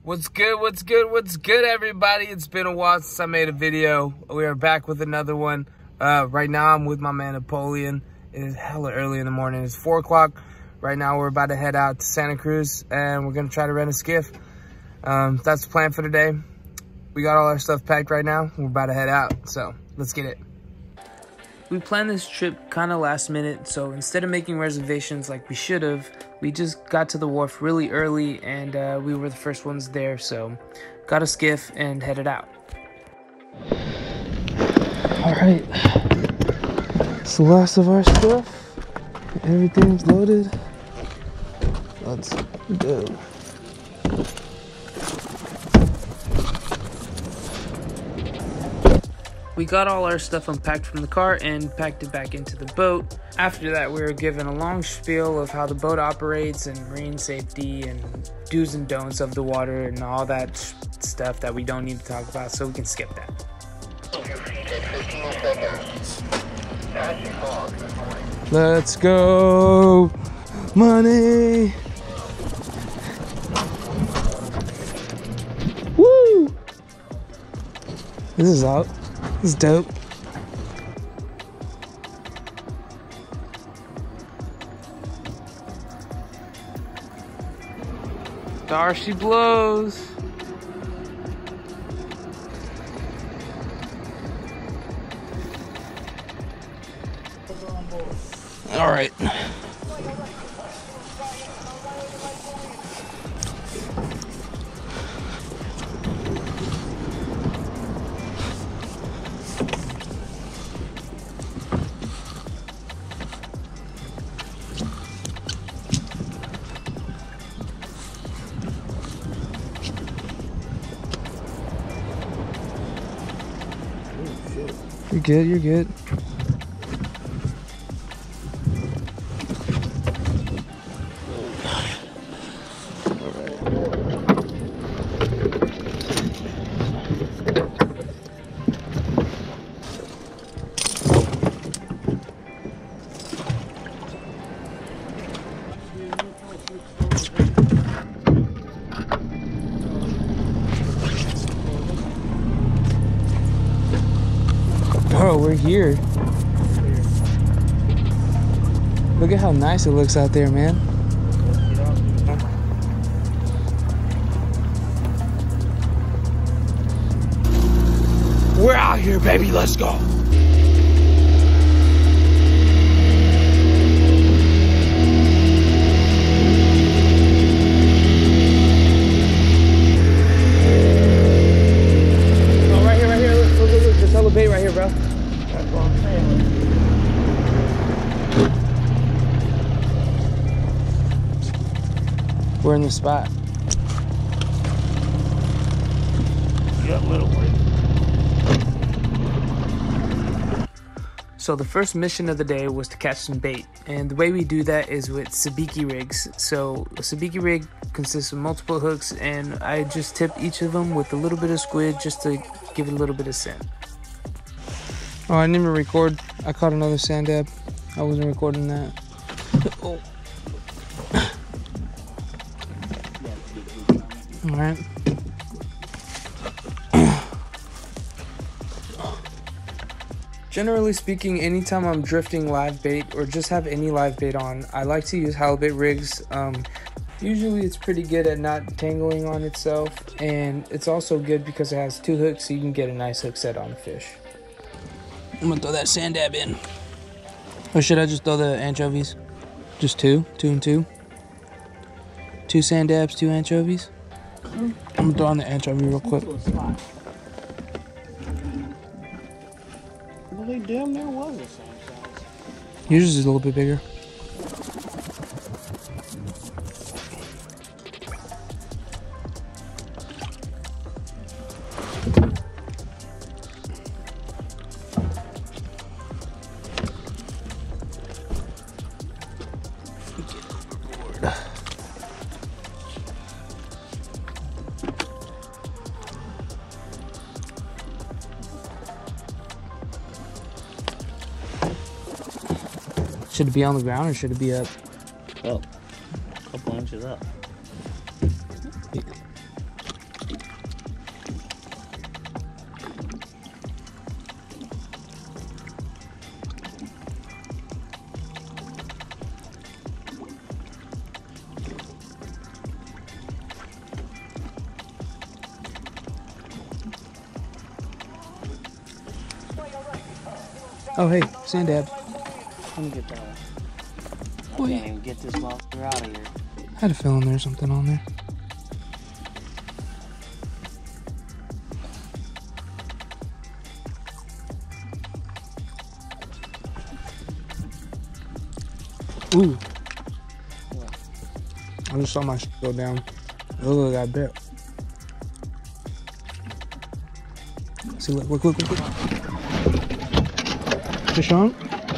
What's good, everybody? It's been a while since I made a video. We are back with another one. Right now, I'm with my man, Napoleon. It is hella early in the morning. It's 4 o'clock. Right now, we're about to head out to Santa Cruz, and we're going to try to rent a skiff. That's the plan for today. We got all our stuff packed right now. We're about to head out, so let's get it. We planned this trip kind of last minute, so instead of making reservations like we should have, we just got to the wharf really early, and we were the first ones there, so got a skiff and headed out. Alright, it's the last of our stuff. Everything's loaded. Let's go. We got all our stuff unpacked from the car and packed it back into the boat. After that, we were given a long spiel of how the boat operates and marine safety and do's and don'ts of the water and all that stuff that we don't need to talk about, so we can skip that. Let's go! Money! Woo! This is out. This is dope. There she blows. All right. You're good, you're good. Bro, we're here. Look at how nice it looks out there, man. We're out here, baby. Let's go. Oh, right here. Look. There's hella bait right here, bro. That's what I'm saying. We're in the spot. Yeah, little way. So the first mission of the day was to catch some bait, and the way we do that is with ceviche rigs. So a ceviche rig consists of multiple hooks, and I just tip each of them with a little bit of squid just to give it a little bit of scent. Oh, I didn't even record. I caught another sand dab. I wasn't recording that. Oh. All right. Generally speaking, anytime I'm drifting live bait or just have any live bait on, I like to use halibut rigs. Usually it's pretty good at not tangling on itself, and it's also good because it has 2 hooks, so you can get a nice hook set on a fish. I'm gonna throw that sand dab in. Or should I just throw the anchovies? Just 2 and 2? 2 sand dabs, 2 anchovies? I'm gonna throw on the anchovy real quick. Well, they damn near was the same size. Yours is a little bit bigger. Should it be on the ground or should it be up? Up. A couple inches up. Oh, hey, sand dab. Let me get that one. I Boy. can't even get this motherfucker out of here. I had a feeling there's something on there. Ooh. I just saw my shit go down. Oh, I bet. See, look. Fish on?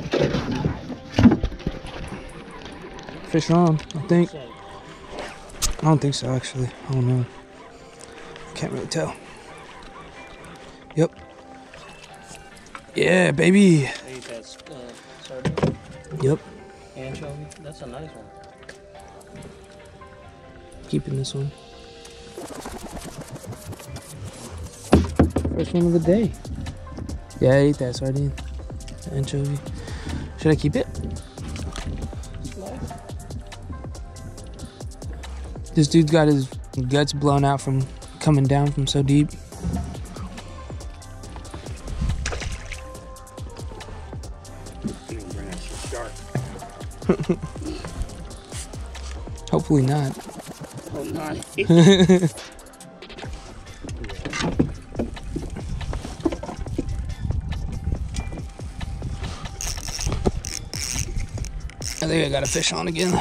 Fish on, I think. I don't think so, actually. I don't know. Can't really tell. Yep. Yeah, baby. I ate that sardine. Yep. Anchovy. That's a nice one. Keeping this one. First one of the day. Yeah, I ate that sardine. The anchovy. Should I keep it? This dude's got his guts blown out from coming down from so deep. Hopefully not. Oh, not. I think I got a fish on again.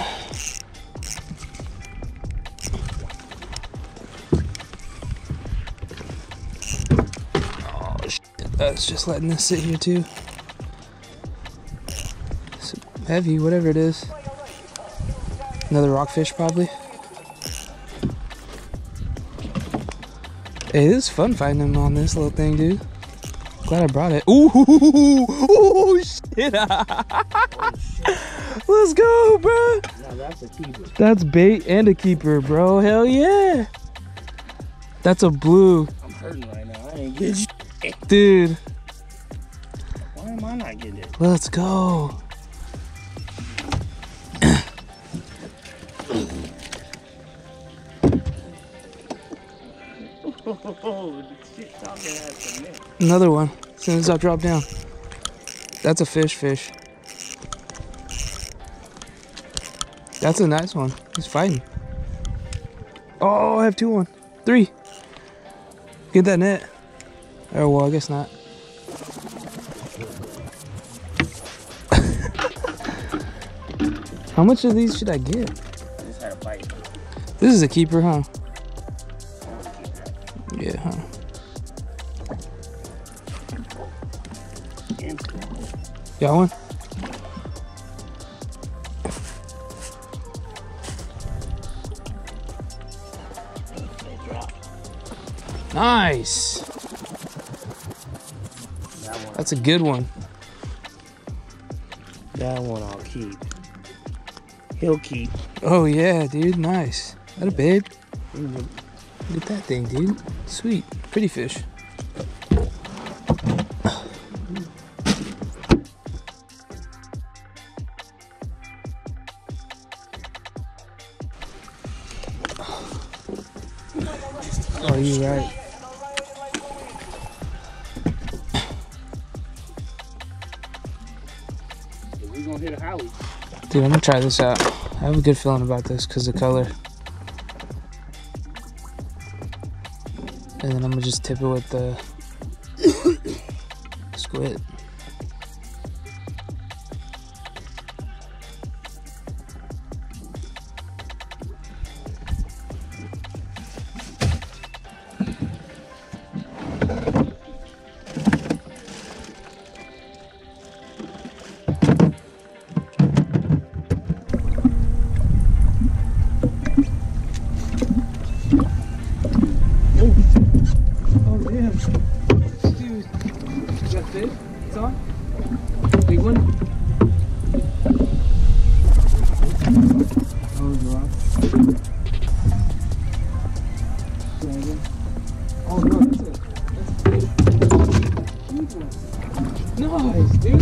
Oh shit, I was just letting this sit here too. It's heavy, whatever it is. Another rockfish probably. Hey, it is fun finding them on this little thing, dude. Glad I brought it. Ooh, shit. Let's go, bro. Now that's a keeper. That's bait and a keeper, bro. Hell yeah. That's a blue. I'm hurting right now. I ain't getting shit. Dude. Why am I not getting it? Let's go. Oh, shit talking has some mint. Another one. As soon as I drop down. That's a fish. That's a nice one. He's fighting. Oh, I have 2 on. 3. Get that net. Oh, well, I guess not. How much of these should I get? Just had a bite. This is a keeper, huh? Yeah, huh? Got one? Nice. That's a good one. That one I'll keep. He'll keep. Oh yeah, dude, nice. That a babe. Look at that thing, dude. Sweet, pretty fish. Oh, you right. We gonna hit a Howie. Dude, I'm gonna try this out. I have a good feeling about this because of the color. And then I'm gonna just tip it with the squid. Nice, dude.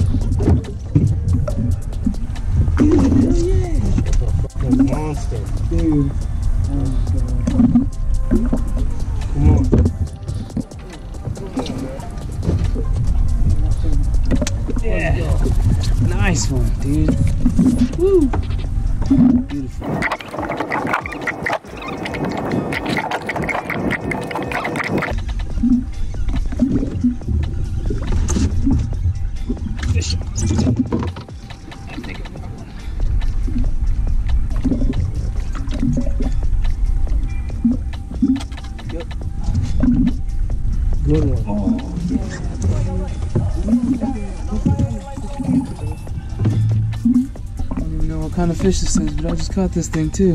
Dude, hell yeah. Fucking monster. Dude. Oh my god. Come on. Nice one, dude. Woo! Beautiful. Fish. I think I got one. Yep. Good one. Oh, yeah. I don't even know what kind of fish this is, but I just caught this thing too.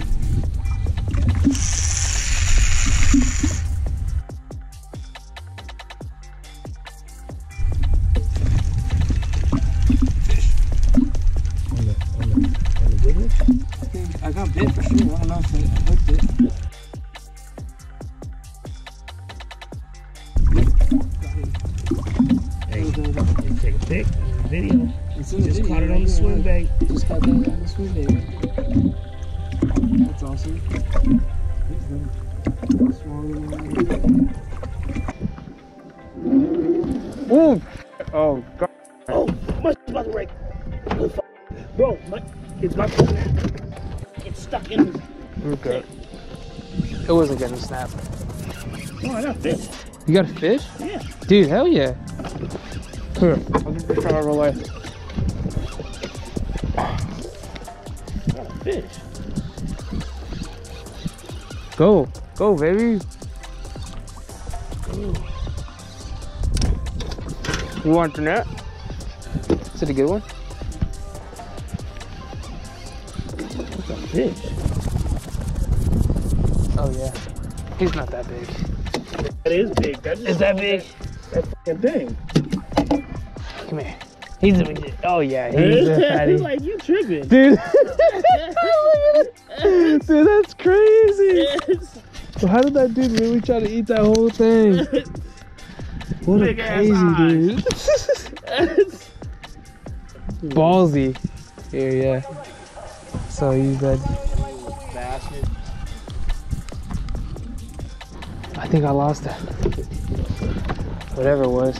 Fish. On the good one? I think I got bit for sure. I don't know if I hooked it. Take a pic, video. Just caught it on the swim bait. Just caught that on the swim bait. That's awesome. Ooh! Oh, God. Oh, my about to break. Bro, it's my phone. It's stuck in this. Okay. It wasn't gonna snap. Oh, I got fish. You got a fish? Yeah. Dude, hell yeah. Here, I'll just try to roll away. I got a fish. Go, go, baby. Ooh. You want the net? Is it a good one? That's a fish. Oh yeah. He's not that big. That is big. Is that big? That fucking thing. Come here. He's a big. Oh yeah, he's a fatty. Like you tripping, dude. Dude, that's crazy. Yes. So how did that dude really try to eat that whole thing? What Big a crazy dude. Ballsy. Here, yeah. So you bad. Bastard. I think I lost it. Whatever it was.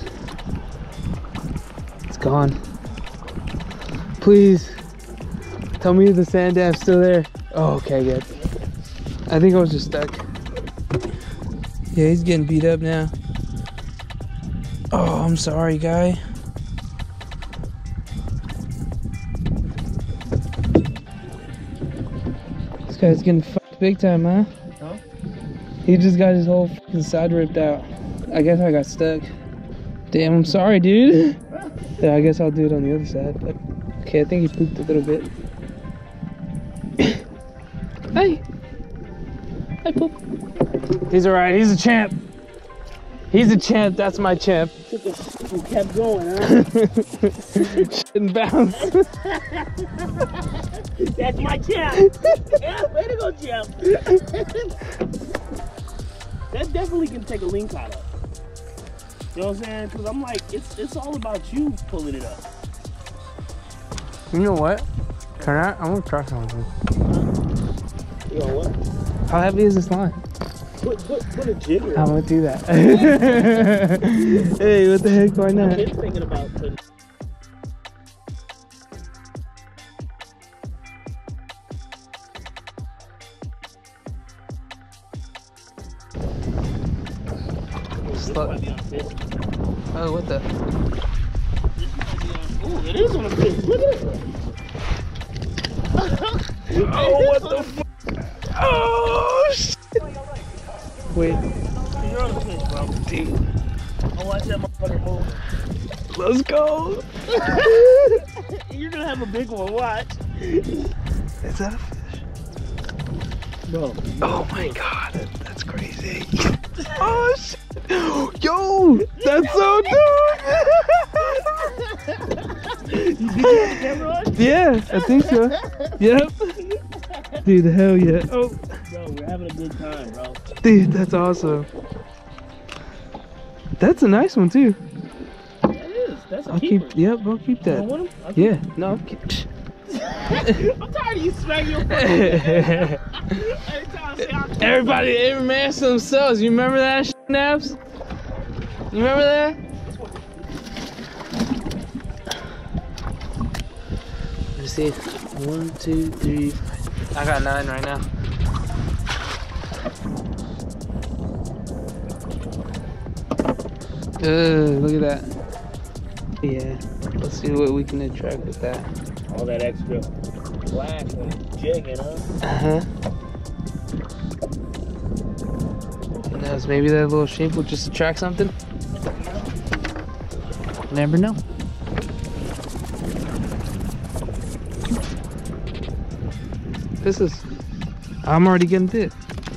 It's gone. Please. Tell me the sand dam's still there. Oh, okay, good. I think I was just stuck. Yeah, he's getting beat up now. Oh, I'm sorry, guy. This guy's getting fucked big time, huh? Huh? He just got his whole fucking side ripped out. I guess I got stuck. Damn, I'm sorry, dude. Yeah, I guess I'll do it on the other side. But okay, I think he pooped a little bit. Hey. Hey, poop. He's alright. He's a champ. He's a champ. That's my champ. You kept going, huh? Shouldn't bounce. That's my champ. Yeah, way to go, champ. That definitely can take a link out of. You know what I'm saying? Because I'm like, it's all about you pulling it up. You know what? I want to try something. You know what? How heavy is this line? Put a jigger. I'm gonna do that. Hey, what the heck? Why not? I've been thinking about putting. Oh, what the? Oh, it is on a fish. Look at it. Oh, what the fuck? Oh, shit. Wait. You're on a fish, bro. Dude. I'll watch that motherfucker move. Let's go. You're gonna have a big one. Watch. Is that a fish? Bro. Oh my god. That's crazy. Oh, shit. Yo, that's so dope. You did you have the camera on? Yeah, I think so. Yep. Dude, hell yeah. Oh. Bro, we're having a good time, bro. Dude, that's awesome. That's a nice one too. That is. That's a I'll keeper. Yep, I'll keep that. You want him? Yeah, no, I'll keep. I'm tired of you smacking your phone. Everybody, every man for themselves. You remember that shit, Naps? You remember that? see. 1, 2, 3. I got 9 right now. Look at that. Yeah. Let's see what we can attract with that. All that extra flash when it's jigging, huh? Uh-huh. Who knows? Maybe that little shape will just attract something. Never know. This is... I'm already getting bit.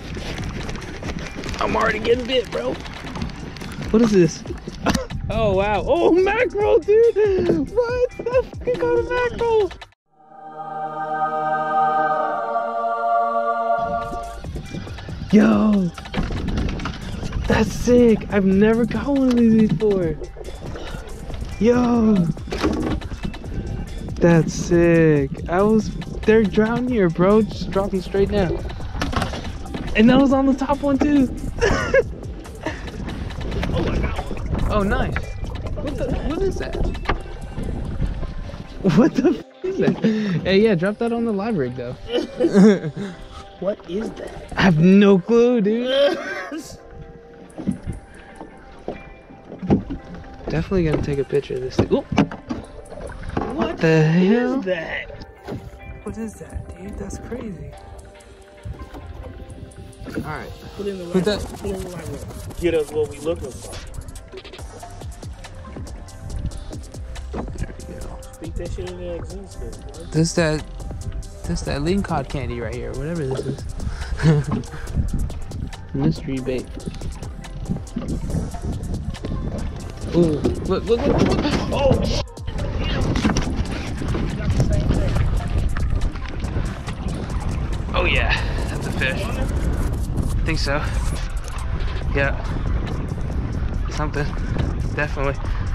I'm already getting bit, bro. What is this? Oh, wow. Oh, mackerel, dude. What? I fucking got a mackerel. Yo. That's sick. I've never got one of these before. Yo. That's sick. They're drowned here, bro. Just dropping straight down. And that was on the top one, too. Oh my god. Oh, nice. What is that? What the f is that? Hey, yeah, drop that on the live rig, though. What is that? I have no clue, dude. Definitely gonna take a picture of this thing. Ooh. What the hell is that? What is that, dude? That's crazy. Alright. Put in the Put right room. Put in the right room. Get us what we looking for. There we go. Speak that shit into existence, bro. This that lean cod candy right here, whatever this is. Mystery bait. Ooh, look. Oh, shit. Oh yeah, that's a fish. I think so. Yeah. Something. Definitely.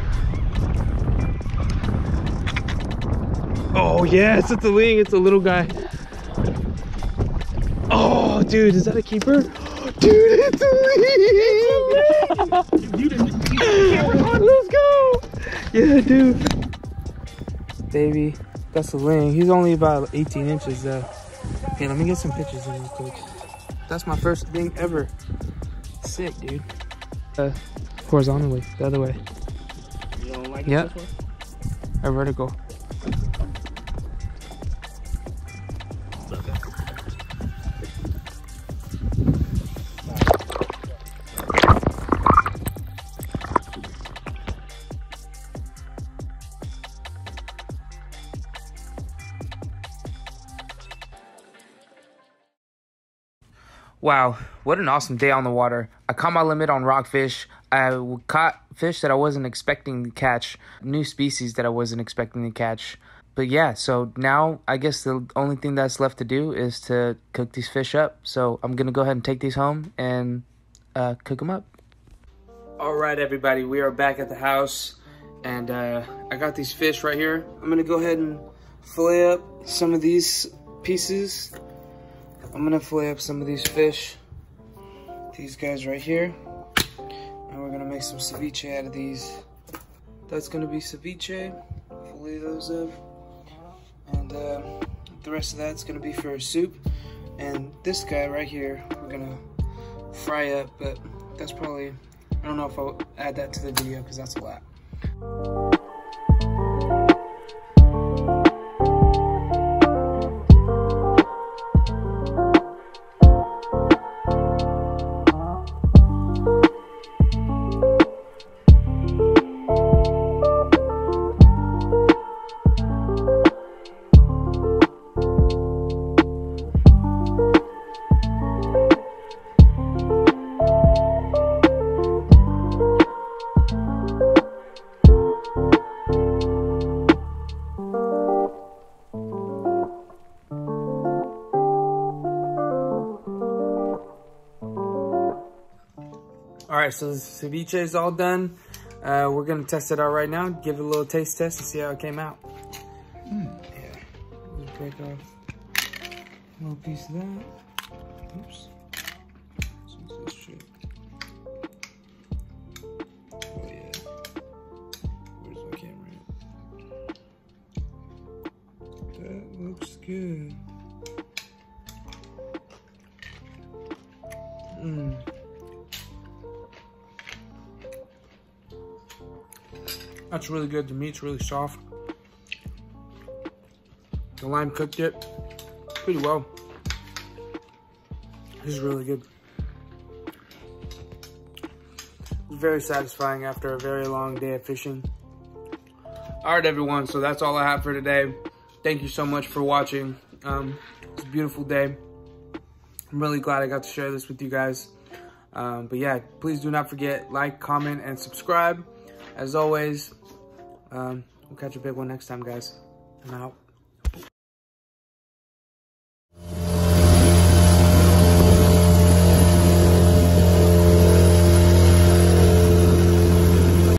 Oh yes, it's a ling. It's a little guy. Oh, dude, is that a keeper? Dude, it's a ling. Let's go. Yeah, dude. Baby, that's a ling. He's only about 18 inches though. Okay, let me get some pictures in real quick. That's my first thing ever. Sick, dude. Horizontally, the other way. You don't like yep. This one? A vertical. Wow, what an awesome day on the water. I caught my limit on rockfish. I caught fish that I wasn't expecting to catch, new species that I wasn't expecting to catch. But yeah, so now I guess the only thing that's left to do is to cook these fish up. So I'm going to go ahead and take these home and cook them up. All right, everybody, we are back at the house. And I got these fish right here. I'm going to go ahead and fillet up some of these pieces. I'm gonna fillet up some of these fish, these guys right here, and we're gonna make some ceviche out of these. That's gonna be ceviche, fillet those up, and the rest of that's gonna be for soup. And this guy right here, we're gonna fry up, but that's probably, I don't know if I'll add that to the video because that's a lot. All right, so the ceviche is all done. We're gonna test it out right now, give it a little taste test and see how it came out. Yeah, we'll break off a little piece of that. Oops. So this straight. Oh yeah. Where's my camera at? That. good. That's really good. The meat's really soft. The lime cooked it pretty well. This is really good. Very satisfying after a very long day of fishing. All right, everyone, so that's all I have for today. Thank you so much for watching. It's a beautiful day. I'm really glad I got to share this with you guys. But yeah, please do not forget, like, comment, and subscribe. As always, we'll catch a big one next time, guys. I'm out.